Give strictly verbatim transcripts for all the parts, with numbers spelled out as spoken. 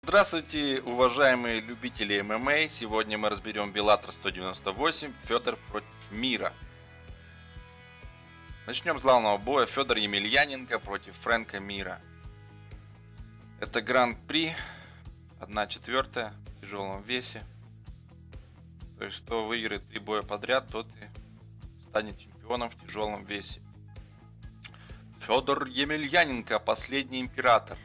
Здравствуйте, уважаемые любители ММА. Сегодня мы разберем Беллатор сто девяносто восемь, Федор против Мира. Начнем с главного боя. Федор Емельяненко против Фрэнка Мира. Это гран-при, одна четвертая в тяжелом весе. То есть, кто выиграет три боя подряд, тот и станет чемпионом в тяжелом весе. Федор Емельяненко, последний император.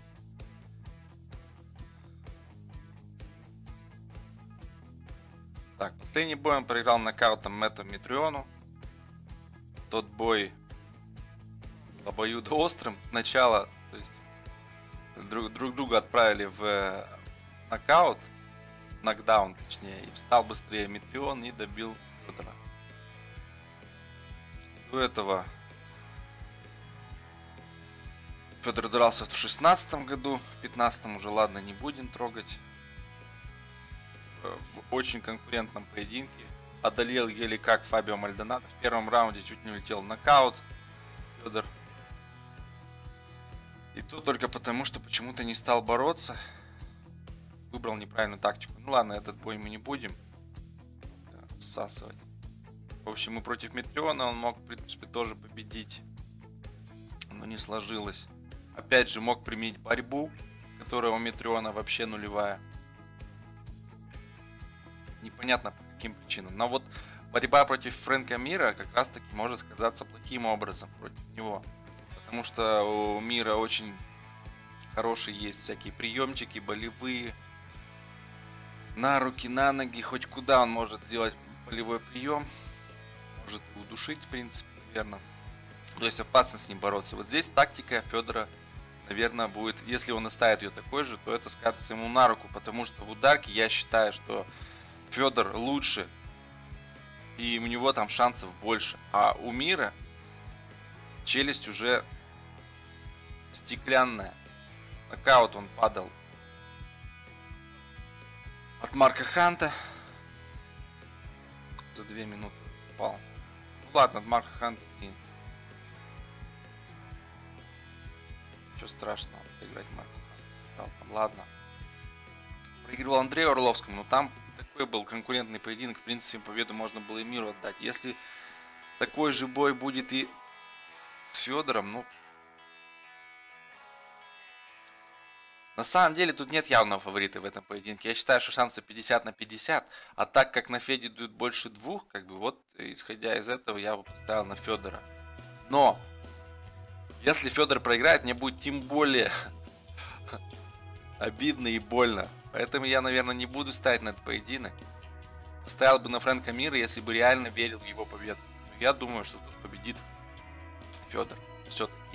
Так, последний бой он проиграл нокаутом Мэтту Митриону. Тот бой обоюдоострым. Сначала, то есть, друг, друг друга отправили в нокаут, нокдаун точнее, и встал быстрее Митрион и добил Федора. До этого Федор дрался в шестнадцатом году, в пятнадцатом уже, ладно, не будем трогать. В очень конкурентном поединке одолел еле как Фабио Мальдонадо. В первом раунде чуть не улетел в нокаут Федор. И то только потому, что почему-то не стал бороться. Выбрал неправильную тактику. Ну ладно, этот бой мы не будем всасывать. В общем, и против Митриона он мог, в принципе, тоже победить. Но не сложилось. Опять же, мог применить борьбу, которая у Митриона вообще нулевая. Непонятно по каким причинам. Но вот борьба против Фрэнка Мира как раз таки может сказаться плохим образом против него. Потому что у Мира очень хорошие есть всякие приемчики, болевые. На руки, на ноги, хоть куда он может сделать болевой прием. Может удушить, в принципе, верно. То есть опасно с ним бороться. Вот здесь тактика Федора, наверное, будет, если он оставит ее такой же, то это скажется ему на руку. Потому что в ударке я считаю, что Федор лучше, и у него там шансов больше. А у Мира челюсть уже стеклянная. Нокаут он падал от Марка Ханта. За две минуты упал. Ну ладно, от Марка Ханта. Ничего страшного, проиграть Марку Ханту. Ладно. Проигрывал Андрею Орловскому, но там такой был конкурентный поединок. В принципе, победу можно было и Миру отдать. Если такой же бой будет и с Федором, ну... На самом деле, тут нет явного фаворита в этом поединке. Я считаю, что шансы пятьдесят на пятьдесят. А так как на Феде идут больше двух, как бы вот, исходя из этого, я бы поставил на Федора. Но, если Федор проиграет, мне будет тем более обидно и больно. Поэтому я, наверное, не буду ставить на этот поединок. Ставил бы на Фрэнка Мира, если бы реально верил в его победу. Но я думаю, что тут победит Федор. Все-таки.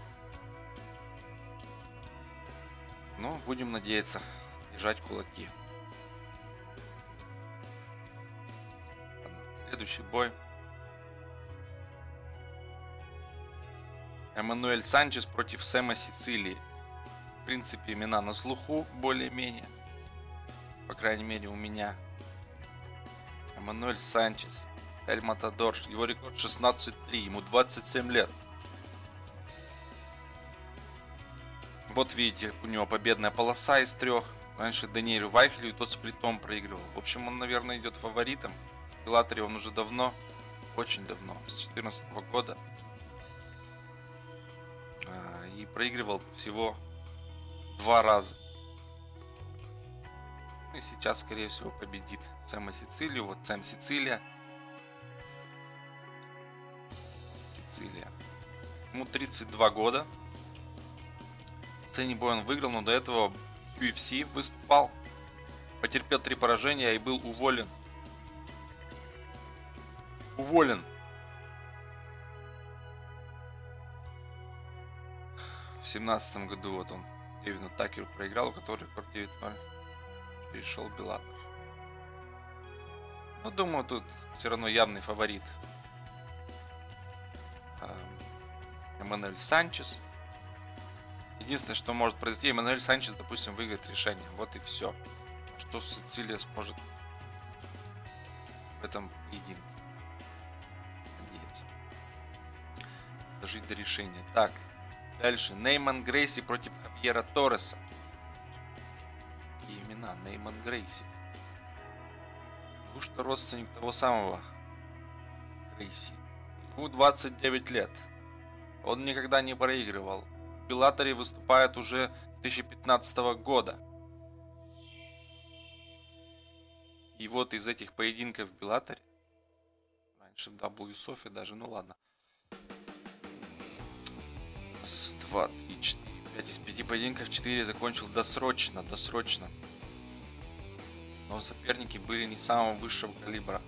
Ну, будем надеяться. Держать кулаки. Ладно, следующий бой. Эммануэль Санчес против Сэма Сицилии. В принципе, имена на слуху более-менее. По крайней мере, у меня. Эммануэль Санчес, Эль Матадор. Его рекорд шестнадцать три. Ему двадцать семь лет. Вот видите, у него победная полоса из трех. Раньше Даниэлю Вайхелю и тот с плитом проигрывал. В общем, он, наверное, идет фаворитом. В Беллаторе он уже давно. Очень давно. С две тысячи четырнадцатого года. И проигрывал всего два раза. И сейчас, скорее всего, победит Сэма Сицилию. Вот Сэм Сицилия. Сицилия. Ему тридцать два года. Последний бой он выиграл, но до этого в ю эф си выступал. Потерпел три поражения и был уволен. Уволен. В семнадцатом году вот он Дэвиду Такеру проиграл, у которого рекорд девять ноль. Перешел в Беллатор. Но думаю, тут все равно явный фаворит Эммануэль Санчес. Единственное, что может произойти, Эммануэль Санчес, допустим, выиграет решение. Вот и все. Что Сицилия сможет в этом поединке. Надеяться. Дожить до решения. Так. Дальше. Нейман Грейси против Хавьера Торреса. старина, Нейман Грейси. Неужто родственник того самого Грейси? Ему двадцать девять лет. Он никогда не проигрывал. В Беллаторе выступает уже с две тысячи пятнадцатого года. И вот из этих поединков в Беллаторе, раньше в дабл ю эс о эф даже, ну ладно. С два, три, четыре, пять из пяти поединков четыре закончил досрочно, досрочно. Но соперники были не самого высшего калибра.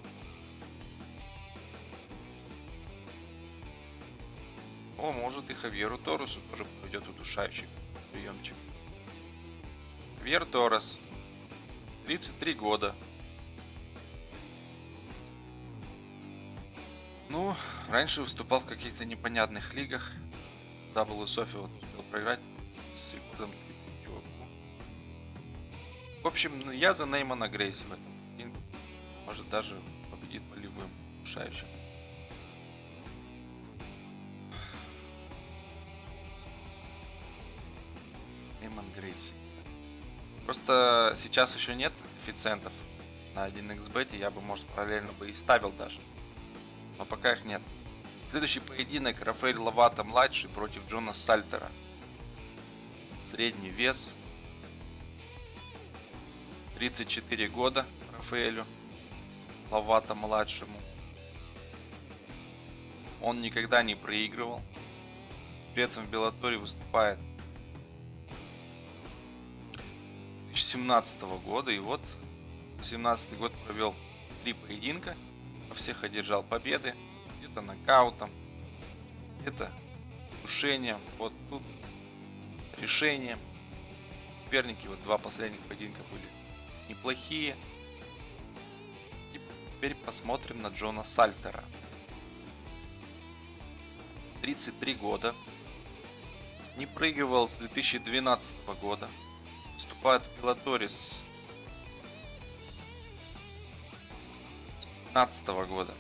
О, может и Хавьеру Торресу тоже пойдет удушающий приемчик. Хавьер Торрес, тридцать три года. Ну, раньше выступал в каких-то непонятных лигах. В дабл ю эс о эф вот успел проиграть с рекордом чуваку. В общем, я за Неймана Грейси в этом. Может даже победит болевым удушающим. Нейман Грейси. Просто сейчас еще нет коэффициентов на один икс бет, я бы, может, параллельно бы и ставил даже. Но пока их нет. Следующий поединок: Рафаэль Ловато-младший против Джона Сальтера. Средний вес. тридцать четыре года Рафаэлю Ловато-младшему. Он никогда не проигрывал. При этом в Беллаторе выступает две тысячи семнадцатого года. И вот две тысячи семнадцатый год провел три поединка. Во всех одержал победы. Где-то нокаутом, где-то удушением. Вот тут решением. Соперники, вот два последних поединка были неплохие. И теперь посмотрим на Джона Сальтера. тридцать три года. Не проигрывал с две тысячи двенадцатого года. Выступает в Беллаторе с две тысячи пятнадцатого года.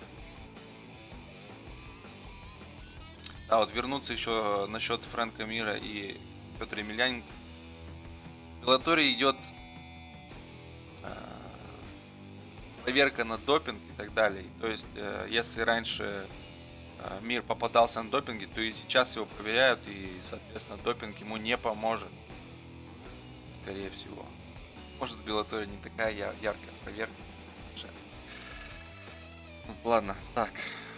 Да, вот вернуться еще насчет Фрэнка Мира и Петра Емельяненко. В Беллаторе идет э, проверка на допинг и так далее. То есть, э, если раньше э, Мир попадался на допинге, то и сейчас его проверяют, и, соответственно, допинг ему не поможет. Скорее всего. Может, в Беллаторе не такая яркая проверка. Ну, ладно, так.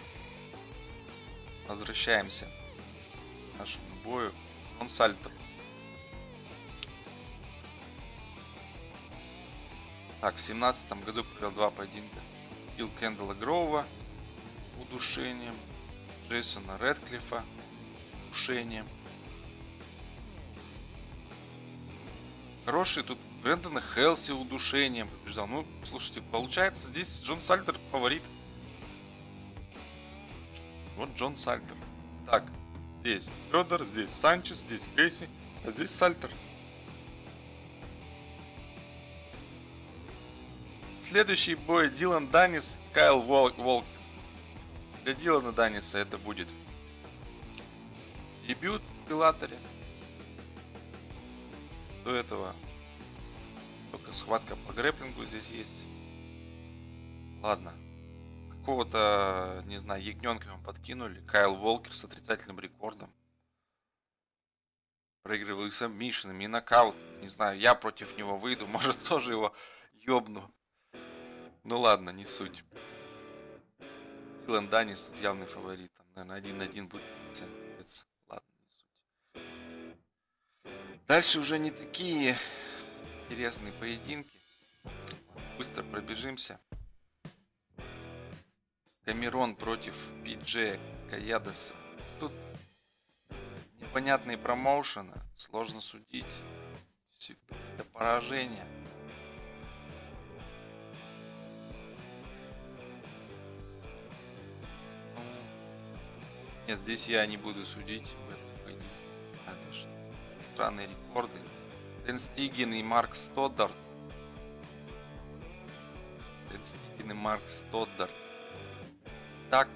Возвращаемся к нашему бою. Джон Сальтер. Так, в семнадцатом году провел два поединка. Бил Кендалла Гроува удушением. Джейсона Рэдклиффа удушением. Хороший тут Брэндона Хелси удушением побеждал. Ну, слушайте, получается, здесь Джон Сальтер фаворит. Вот Джон Сальтер. Так, здесь Федор, здесь Санчес, здесь Грейси, а здесь Сальтер. Следующий бой: Дилан Данис, Кайл Волкер. Для Дилана Даниса это будет дебют в Беллаторе. До этого только схватка по грэпплингу здесь есть. Ладно. Какого-то, не знаю, ягненка ему подкинули. Кайл Волкер с отрицательным рекордом. Проигрывал и сабмишинами, и нокаут. Не знаю, я против него выйду. Может, тоже его ёбну. Ну ладно, не суть. Дилан Данис тут явный фаворит. Там, наверное, один на один будет коэффициент. Ладно, не суть. Дальше уже не такие интересные поединки. Быстро пробежимся. Камерон против Пи-Джея Каядеса. Тут непонятные промоушены, сложно судить. Какие-то поражения. Нет, здесь я не буду судить в этом поединке. Это же странные рекорды. Дэн Стиген и Марк Стоддарт. Дэн Стиген и Марк Стоддарт. Так,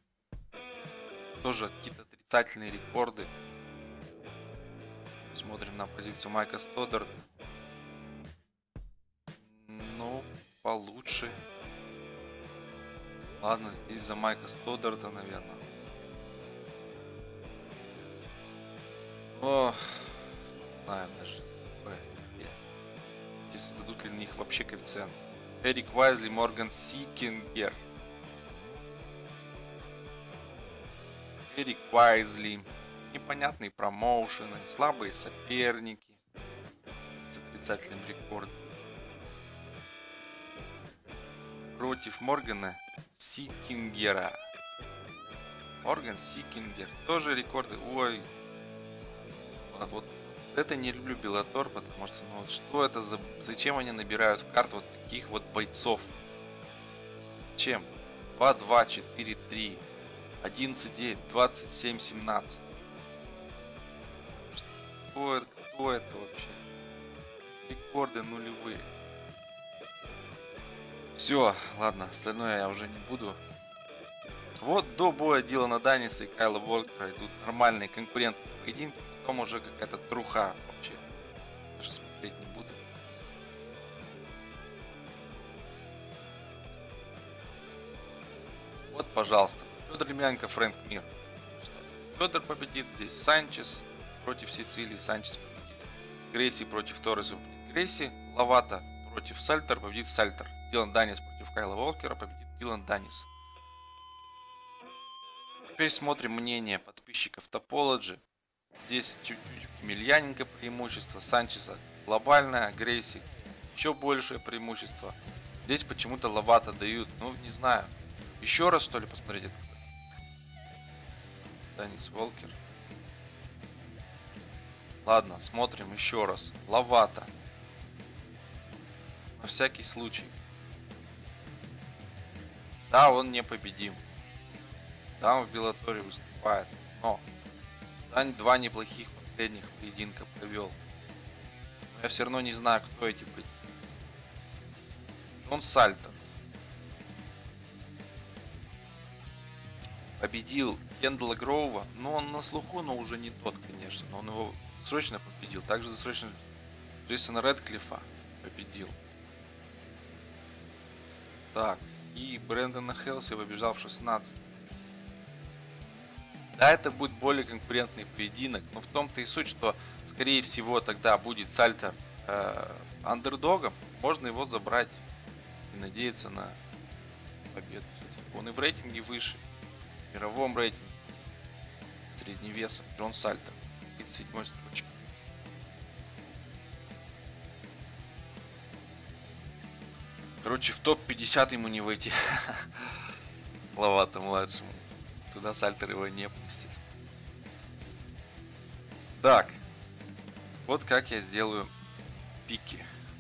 тоже какие-то отрицательные рекорды. Смотрим на позицию Майка Стоддарта. Ну, получше. Ладно, здесь за Майка Стодарта, наверное. О, не знаю даже. Если дадут ли на них вообще коэффициент. Эрик Вайзли, Морган Сикингер. Эрик Вайзли. Непонятные промоушены, слабые соперники с отрицательным рекордом. Против Моргана Сикингера. Морган Сикингер. Тоже рекорды. Ой. Вот, вот это не люблю Беллатор, потому что, ну, что это за... Зачем они набирают в карту вот таких вот бойцов? Чем? два два, четыре три, одиннадцать девять, двадцать семь семнадцать. Что это? Кто это вообще? Рекорды нулевые. Все, ладно, остальное я уже не буду. Вот до боя Дилана Данниса и Кайла Уолкера идут нормальные конкурентные поединки. Потом уже какая-то труха вообще. Даже смотреть не буду. Вот, пожалуйста. Федор Емельяненко, Фрэнк Мир. Федор победит здесь. Санчес против Сицилии. Санчес победит. Грейси против Торреса победит Грейси. Лавата против Сальтер победит Сальтер. Дилан Даннис против Кайла Уолкера победит Дилан Даннис. Теперь смотрим мнение подписчиков Topology. Здесь чуть-чуть Емельяненко преимущество, Санчеса глобальное, Грейси еще большее преимущество. Здесь почему-то Лавата дают, ну не знаю. Еще раз что ли посмотреть это? Даннис Уолкер. Ладно, смотрим еще раз. Лавата. На всякий случай. Да, он непобедим. Да, он в Беллаторе выступает. Но Дань два неплохих последних поединка провел. Но я все равно не знаю, кто эти быть. Джон Сальтер. Победил Кендалла Гроува. Ну, он на слуху, но уже не тот, конечно. Но он его срочно победил. Также срочно Джейсона Рэдклиффа победил. Так. И Брэндона Хелси побежал в шестнадцать. Да, это будет более конкурентный поединок, но в том-то и суть, что, скорее всего, тогда будет Сальтер э, андердогом, можно его забрать и надеяться на победу. Он и в рейтинге выше, в мировом рейтинге средневесов Джон Сальтер, тридцать седьмой строчка. Короче, в топ пятьдесят ему не выйти. Лавата младшему. Туда Сальтер его не пустит. Так. Вот как я сделаю пики.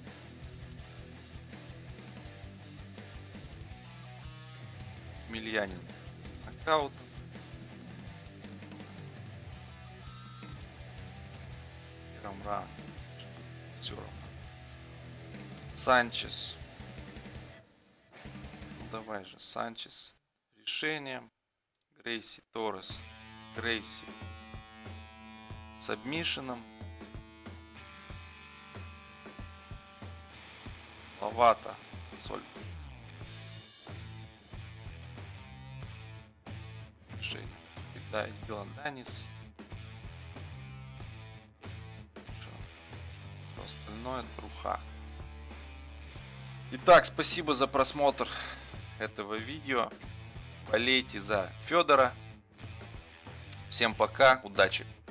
Емельяненко нокаутом. Первым раундом. Все равно. Санчес. Ну давай же, Санчес. Решением. Грейси, Торрес, Грейси с абмишеном, Лавата, Соль. Решение. Да, Дилан Даннис. Все остальное труха. Итак, спасибо за просмотр этого видео. Болейте за Федора. Всем пока, удачи!